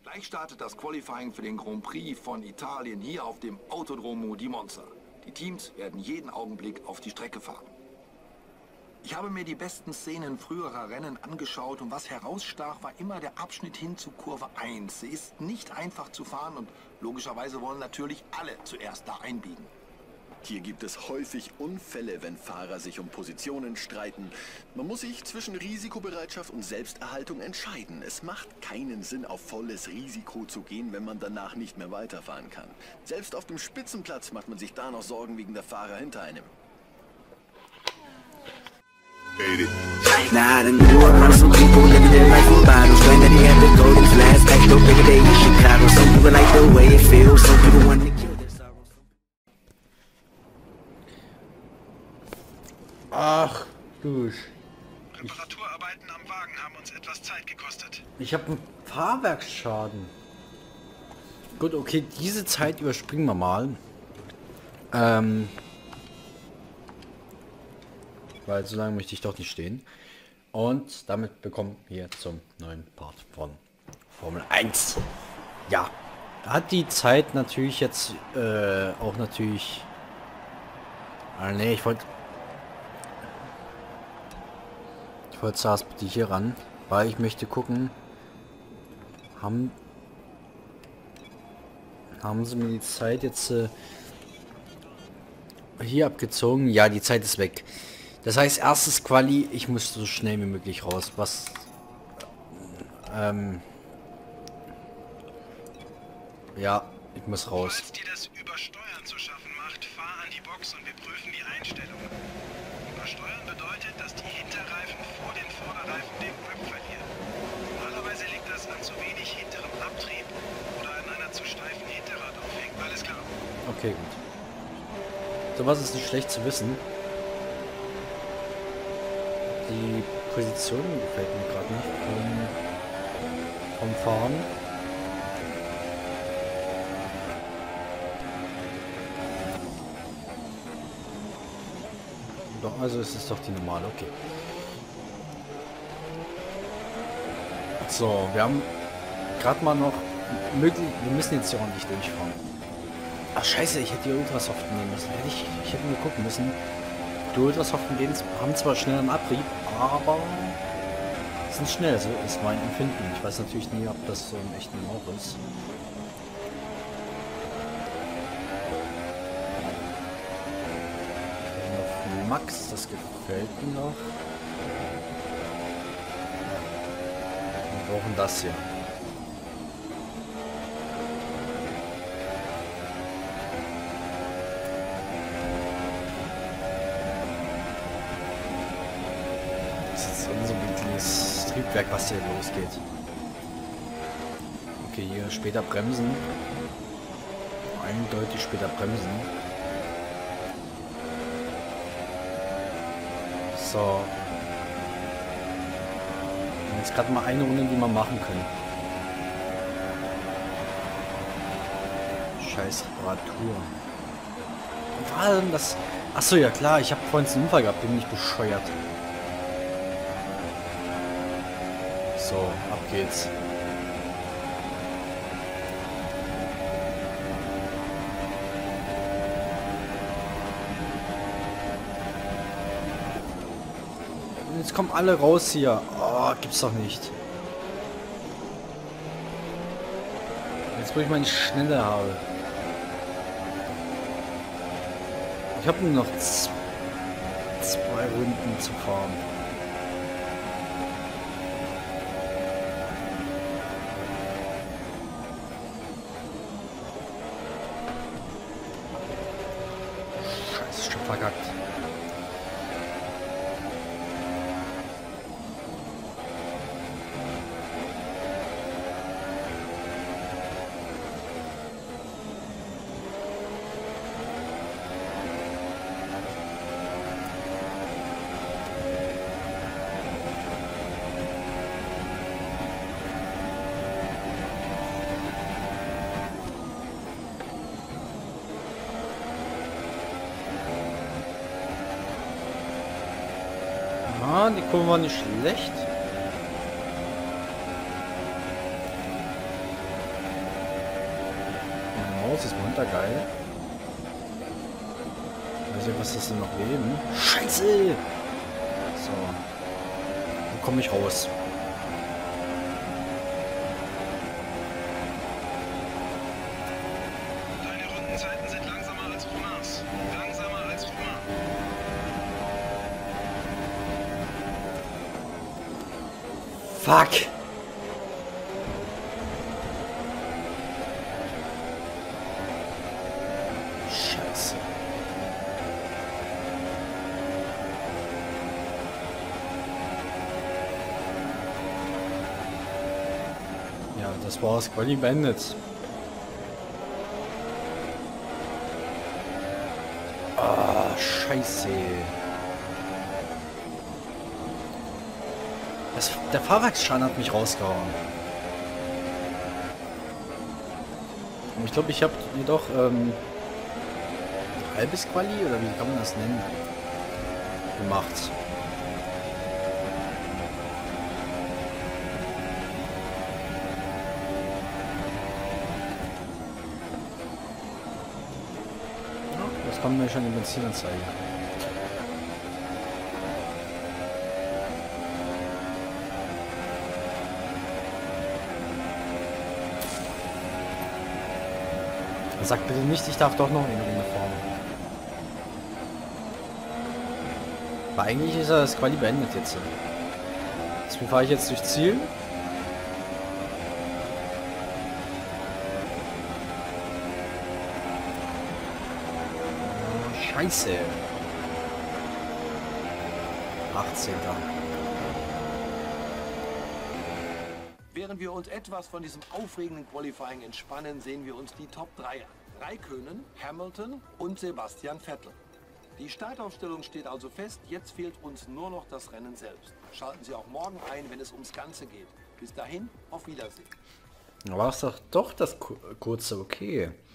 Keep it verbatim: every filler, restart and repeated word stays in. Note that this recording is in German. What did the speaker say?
Gleich startet das Qualifying für den Grand Prix von Italien hier auf dem Autodromo di Monza. Die Teams werden jeden Augenblick auf die Strecke fahren. Ich habe mir die besten Szenen früherer Rennen angeschaut und was herausstach, war immer der Abschnitt hin zu Kurve eins. Sie ist nicht einfach zu fahren und logischerweise wollen natürlich alle zuerst da einbiegen. Hier gibt es häufig Unfälle, wenn Fahrer sich um Positionen streiten. Man muss sich zwischen Risikobereitschaft und Selbsterhaltung entscheiden. Es macht keinen Sinn, auf volles Risiko zu gehen, wenn man danach nicht mehr weiterfahren kann. Selbst auf dem Spitzenplatz macht man sich da noch Sorgen wegen der Fahrer hinter einem. Nah, I done grew up around some people living their life in bottles. Granddaddy had the golden flask, back though bigger day in Chicago. Some people like the way it feels, some people want to kill their sorrows. Ach, du. Reparaturarbeiten am Wagen haben uns etwas Zeit gekostet. Ich habe einen Fahrwerksschaden. Gut, okay, diese Zeit überspringen wir mal. Ähm... Weil so lange möchte ich doch nicht stehen. Und damit bekommen wir zum neuen Part von Formel eins. Ja, da hat die Zeit natürlich jetzt äh, auch natürlich... Ah, nee, ich wollte... Ich wollte zuerst bitte hier ran, weil ich möchte gucken... Haben... Haben sie mir die Zeit jetzt äh, hier abgezogen? Ja, die Zeit ist weg. Das heißt, erstes Quali, ich muss so schnell wie möglich raus. Was... Ähm... Ja, ich muss raus. Falls dir das Übersteuern zu schaffen macht, fahr an die Box und wir prüfen die Einstellungen. Übersteuern bedeutet, dass die Hinterreifen vor den Vorderreifen den Grip verlieren. Normalerweise liegt das an zu wenig hinterem Abtrieb oder an einer zu steifen Hinterradaufhängung. Alles klar. Okay, gut. Sowas ist nicht schlecht zu wissen. Die Position gefällt mir gerade nicht vom, vom Fahren. Doch, also ist es doch die normale, okay. So, wir haben gerade mal noch möglich, wir müssen jetzt hier ordentlich durchfahren. Ach scheiße, ich hätte die Ultrasoft nehmen müssen. Hätte ich, ich hätte mir gucken müssen. Die Ultrasoften haben zwar schnell einen Abrieb, aber sind schnell, so ist mein Empfinden. Ich weiß natürlich nie, ob das so im echten auch ist. Auf Max, das gefällt mir noch. Wir brauchen das hier. Triebwerk, was hier losgeht. Okay, hier später bremsen. Eindeutig später bremsen. So. Und jetzt gerade mal eine Runde, die wir machen können. Scheiß Reparatur. Und vor allem das... Achso, ja klar, ich habe vorhin einen Unfall gehabt, bin ich bescheuert. So, ab geht's. Und jetzt kommen alle raus hier. Oh, gibt's doch nicht. Jetzt, wo ich meine Schnelle habe. Ich habe nur noch zwei Runden zu fahren. Verkackt. Ah, die Kurve war nicht schlecht. Jetzt ist munter, geil. Weiß nicht, was das denn noch leben? Scheiße! So. Wo komme ich raus? Deine Rundenzeiten sind langsamer als Romans. Langsamer als Roman. Fuck! Scheiße. Ja, das war's. Quali beendet. Ah, scheiße. Das, der Fahrwerksschaden hat mich rausgehauen. Und ich glaube, ich habe jedoch ähm, halbes Quali, oder wie kann man das nennen, gemacht. Ja, das kommt mir schon die Benzinanzeige. Sag bitte nicht, ich darf doch noch eine Runde fahren. Aber eigentlich ist ja das Quali beendet jetzt. Deswegen fahre ich jetzt durch Ziel. Oh, Scheiße. achtzehnter Während wir uns etwas von diesem aufregenden Qualifying entspannen, sehen wir uns die Top drei an. Raikkonen, Hamilton und Sebastian Vettel. Die Startaufstellung steht also fest, jetzt fehlt uns nur noch das Rennen selbst. Schalten Sie auch morgen ein, wenn es ums Ganze geht. Bis dahin, auf Wiedersehen. Da war es doch, doch das kurze, okay.